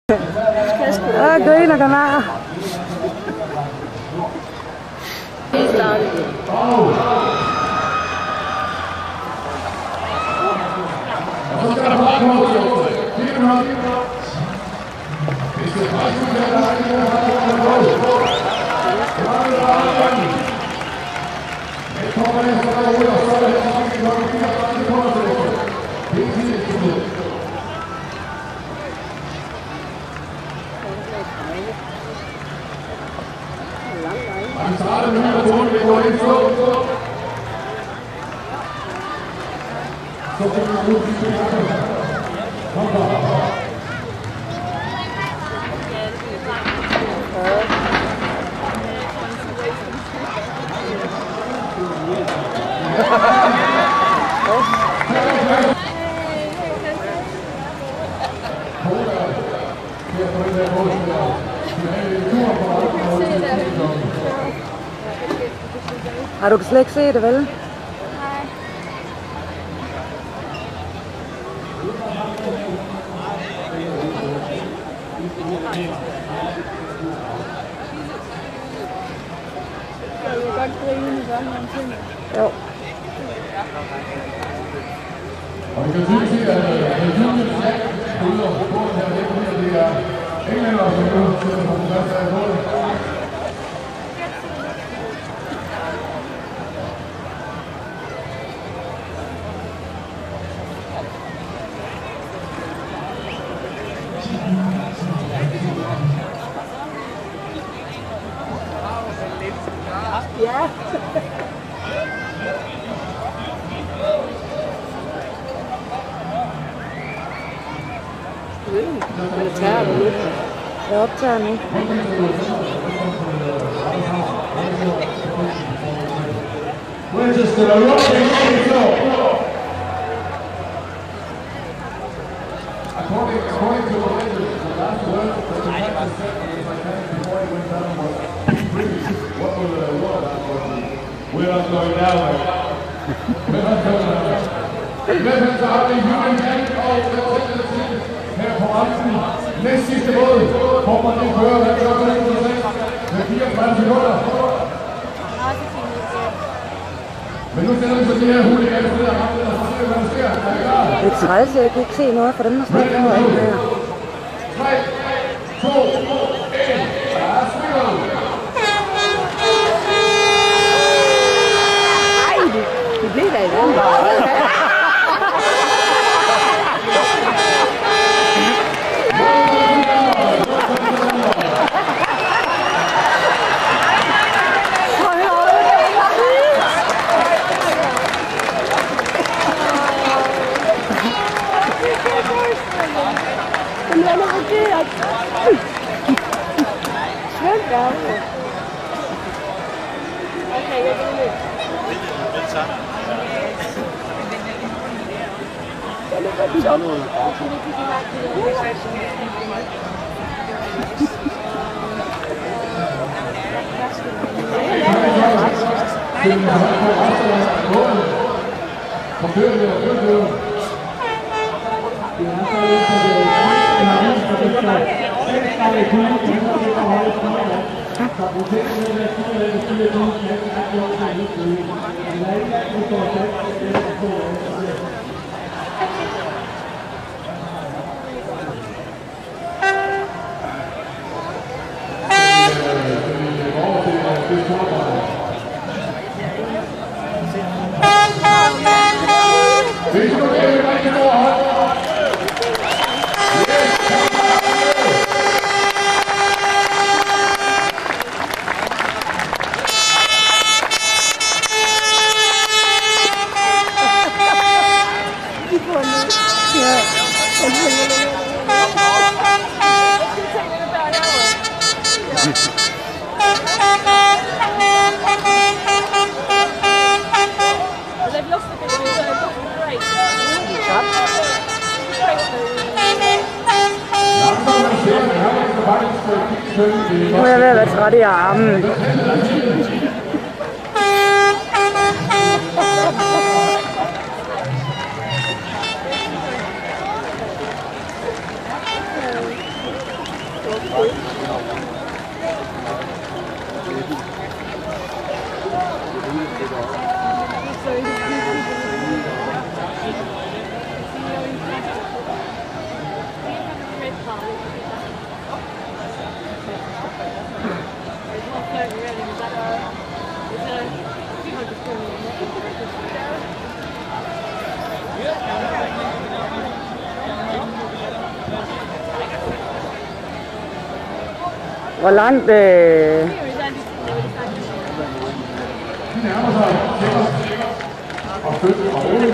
Griner kan være. Du kan slet ikke se det, vel? Nej. Jeg vil godt grine i sådan nogle ting. Jo. Og vi kan tydeligt se, at Julius er ude og på den her dæk, fordi det er englænder, som nu sidder på den første af målet. Ja. Det tager du lidt. Jeg optager nu. We're not going down. We're not going down. Velkommen til afdeling Ugen og her på Amten. Næst sidste båd. Kommer det kører, hvad gør det med 34 sekunder. Men nu stiller vi så de her huliganer for det her ramte, og så ser vi, hvad der sker. Er I klar? Det er træls, jeg kan ikke se noget for dem, der står herovre her. 3, 2, 1, og spiller! Det bliver da i den bare. Den er forkert. Svøm derovre. Okay, jeg vil løbe. Nu er jeg ved at være træt i armen. Hvor langt De nærmer sig sikkert og støtte og roligt.